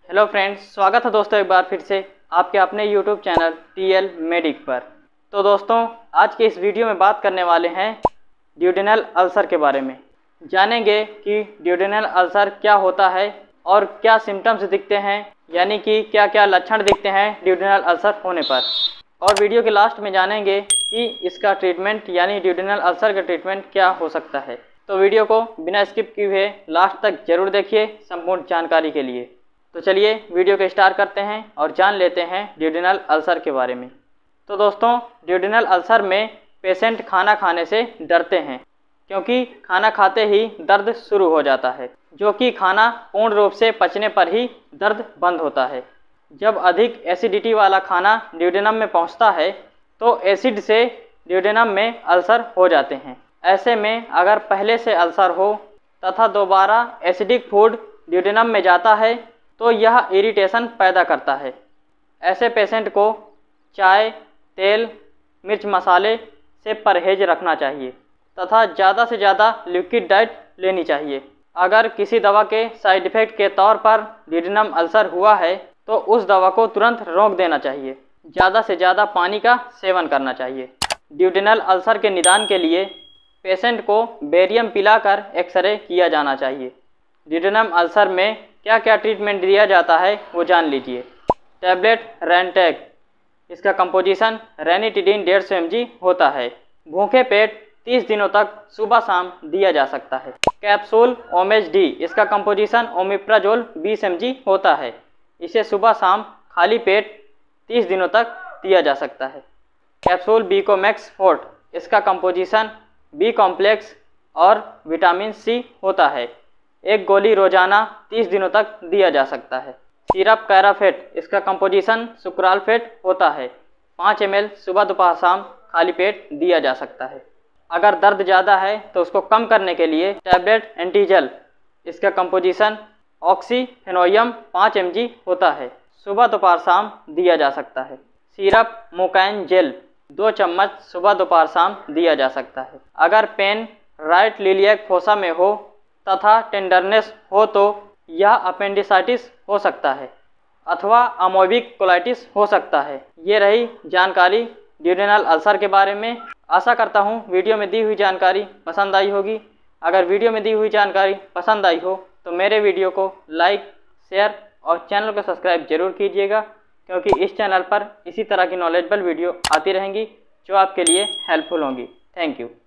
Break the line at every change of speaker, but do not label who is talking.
Hello friends, स्वागत है दोस्तों एक बार फिर से आपके अपने यूट्यूब चैनल टीएल मेडिक पर। तो दोस्तों, आज के इस वीडियो में बात करने वाले हैं ड्यूडेनल अल्सर के बारे में। जानेंगे कि ड्यूडेनल अल्सर क्या होता है और क्या सिम्टम्स दिखते हैं, यानी कि क्या क्या लक्षण दिखते हैं ड्यूडेनल अल्सर होने पर। और वीडियो के लास्ट में जानेंगे कि इसका ट्रीटमेंट यानी ड्यूडेनल अल्सर का ट्रीटमेंट क्या हो सकता है। तो वीडियो को बिना स्किप किए हुए लास्ट तक जरूर देखिए संपूर्ण जानकारी के लिए। तो चलिए वीडियो को स्टार्ट करते हैं और जान लेते हैं ड्यूडेनल अल्सर के बारे में। तो दोस्तों, ड्यूडेनल अल्सर में पेशेंट खाना खाने से डरते हैं, क्योंकि खाना खाते ही दर्द शुरू हो जाता है, जो कि खाना पूर्ण रूप से पचने पर ही दर्द बंद होता है। जब अधिक एसिडिटी वाला खाना ड्यूडेनम में पहुंचता है तो एसिड से ड्यूडेनम में अल्सर हो जाते हैं। ऐसे में अगर पहले से अल्सर हो तथा दोबारा एसिडिक फूड ड्यूडेनम में जाता है तो यह इरिटेशन पैदा करता है। ऐसे पेशेंट को चाय, तेल, मिर्च मसाले से परहेज रखना चाहिए तथा ज़्यादा से ज़्यादा लिक्विड डाइट लेनी चाहिए। अगर किसी दवा के साइड इफ़ेक्ट के तौर पर ड्यूडेनम अल्सर हुआ है तो उस दवा को तुरंत रोक देना चाहिए। ज़्यादा से ज़्यादा पानी का सेवन करना चाहिए। ड्यूडेनल अल्सर के निदान के लिए पेशेंट को बेरियम पिलाकर एक्सरे किया जाना चाहिए। ड्यूडेनम अल्सर में क्या क्या ट्रीटमेंट दिया जाता है वो जान लीजिए। टैबलेट रेंटेक, इसका कंपोजिशन रेनिटिडीन 150 mg होता है। भूखे पेट 30 दिनों तक सुबह शाम दिया जा सकता है। कैप्सूल ओमेज डी, इसका कंपोजिशन ओमिप्राजोल 20 mg होता है। इसे सुबह शाम खाली पेट 30 दिनों तक दिया जा सकता है। कैप्सूल बीकोमैक्स फोर्ट, इसका कंपोजिशन बी कॉम्प्लेक्स और विटामिन सी होता है। एक गोली रोजाना 30 दिनों तक दिया जा सकता है। सिरप कैराफेट, इसका कंपोजिशन सुक्रालफेट होता है। 5 ml सुबह दोपहर शाम खाली पेट दिया जा सकता है। अगर दर्द ज़्यादा है तो उसको कम करने के लिए टैबलेट एंटीजल, इसका कंपोजिशन ऑक्सीफेनोइयम 5 mg होता है। सुबह दोपहर शाम दिया जा सकता है। सिरप मोकैन जेल 2 चम्मच सुबह दोपहर शाम दिया जा सकता है। अगर पेन राइट लिलियक फोसा में हो तथा टेंडरनेस हो तो यह अपेंडिसाइटिस हो सकता है अथवा अमोबिक कोलाइटिस हो सकता है। ये रही जानकारी ड्यूडेनल अल्सर के बारे में। आशा करता हूँ वीडियो में दी हुई जानकारी पसंद आई होगी। अगर वीडियो में दी हुई जानकारी पसंद आई हो तो मेरे वीडियो को लाइक, शेयर और चैनल को सब्सक्राइब जरूर कीजिएगा, क्योंकि इस चैनल पर इसी तरह की नॉलेजेबल वीडियो आती रहेंगी जो आपके लिए हेल्पफुल होंगी। Thank you.